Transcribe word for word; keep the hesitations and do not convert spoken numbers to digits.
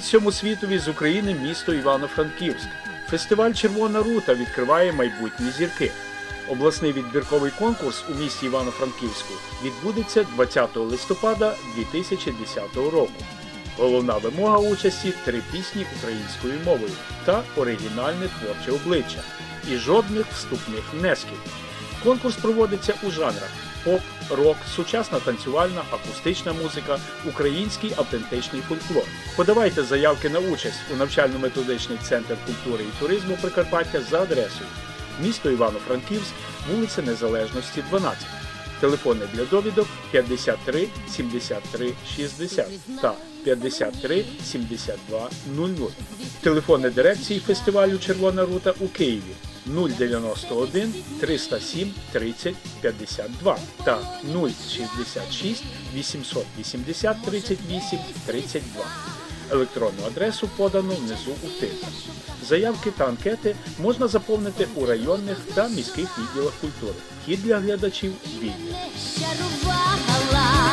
всьому світові з України місто Івано-Франківськ. Фестиваль «Червона рута» відкриває майбутні зірки. Обласний відбірковий конкурс у місті Івано-Франківську відбудеться двадцятого листопада дві тисячі десятого року. Головна вимога участі – три пісні українською мовою та оригінальне творче обличчя. І жодних вступних внесків. Конкурс проводиться у жанрах поп, рок, сучасна танцювальна, акустична музика, український автентичний фольклор. Подавайте заявки на участь у навчально-методичний центр культури і туризму Прикарпаття за адресою: місто Івано-Франківськ, вулиця Незалежності, дванадцять. Телефони для довідок п'ятдесят три сімдесят три шістдесят та п'ятдесят три сімдесят два нуль нуль. Телефони дирекції фестивалю «Червона рута» у Києві нуль дев'яносто один триста сім тридцять п'ятдесят два та нуль шістдесят шість вісімсот вісімдесят тридцять вісім тридцять два. Електронну адресу подано внизу у титрах. Заявки та анкети можна заповнити у районних та міських відділах культури. Вхід для глядачів вільний.